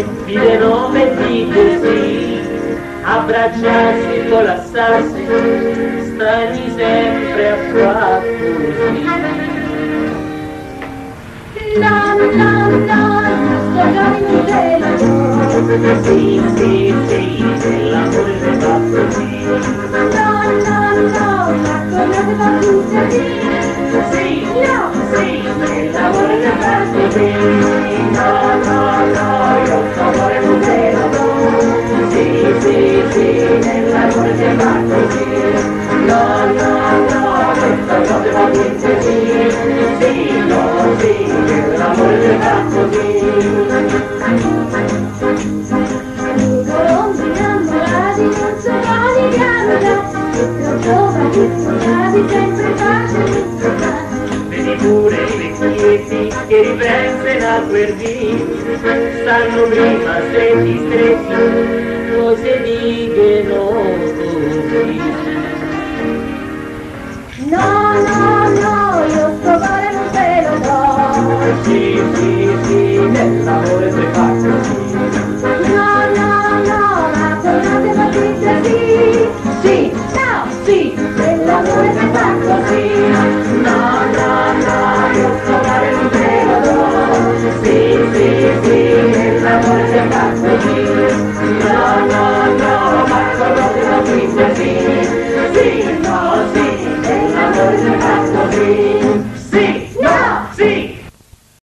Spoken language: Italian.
amore, vide nome di così, abbracciarsi, collassarsi, strani sempre a far così. No, no, no, sto giorno te lo do. Sì, sì, sì, l'amore si fa così. No, no, no, ma come va così? Sì, No, sì, l'amore si fa così. No, no, no, io sto amore non te lo do. Sì, sì, sì, l'amore si fa così. No, no, no, questa cosa va niente sì. Sì, no, sì, l'amore si fa così. colombi innamorati non so quali dialoga, lo giovani sognati sempre pace. Vedi pure i vecchietti che riprendono a guardì, stanno prima stretti stretti, cose dicono così. No, no, no, io sto cuore non te lo do. Sì, sì, sì, nell'amore si fa così. No, no, no, ma tornate partite sì. Sì, no, sì, Nell'amore si fa così. no, no, no, io sto cuore non te lo do. Sì, sì, sì, nell'amore si fa così. No, no, no, ma cose non dice sì. Sì, no, sì, nell'amore si fa così. Sì, no, sì.